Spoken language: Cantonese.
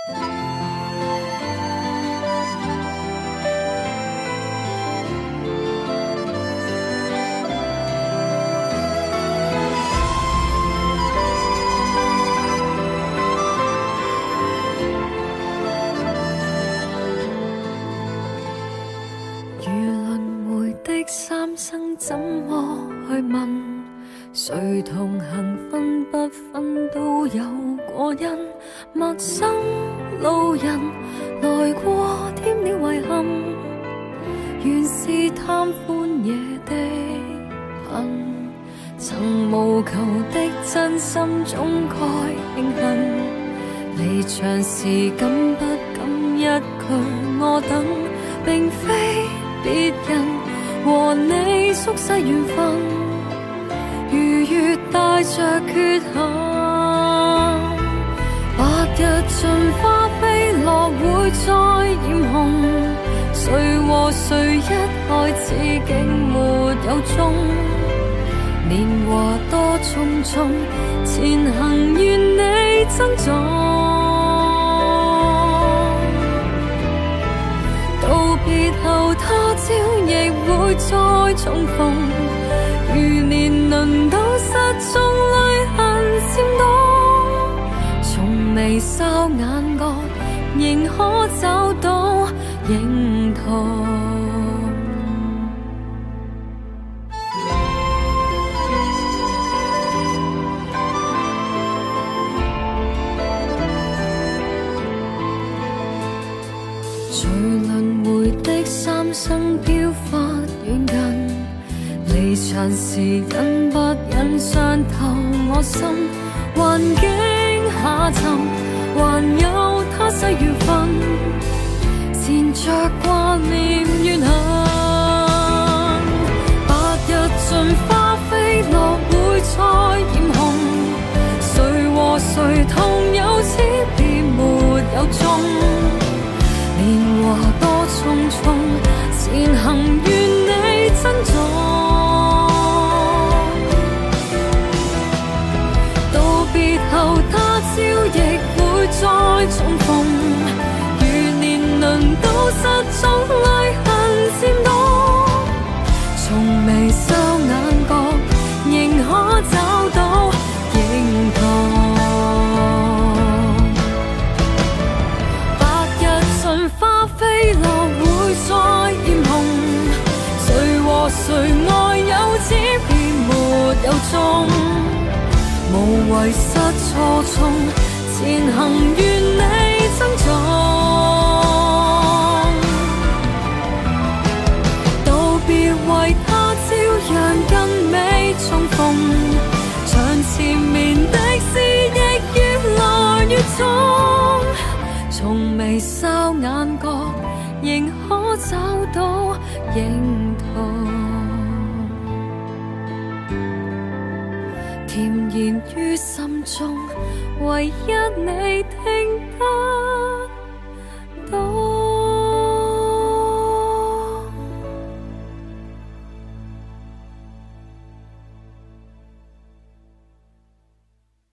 三生怎麼去問？誰同行分不分都有過因。陌生路人來過添了遺憾，原是貪歡野的恨。曾無求的真心總該慶幸，離場時敢不敢一句我等，並非別人。和你宿世緣分，如月帶着缺陷。白日盡花飛落會再染紅，誰和誰一開始竟沒有終。年華多匆匆，前行願你珍重。道別後他朝亦會再重逢，如年輪到失蹤淚痕漸多，從眉梢眼角仍可找到認同。三生飄忽遠近，離場時忍不忍傷透我心。環境下沉，還有他世緣分，纏着掛念怨恨。白日盡花飛落會再染紅，誰和誰同有始便沒有終。年華多匆匆，前行願你珍重。道別後他朝亦會再重逢，如年輪到失蹤淚痕漸多，從眉梢眼角仍可找到認同。飛落會再染紅，誰和誰愛有始便沒有終。無謂失初衷，前行願你珍重。道別為他朝陽跟美重逢，長纏綿的思憶越來越重。從眉梢眼角仍可找到認同，甜言於心中，唯一你聽得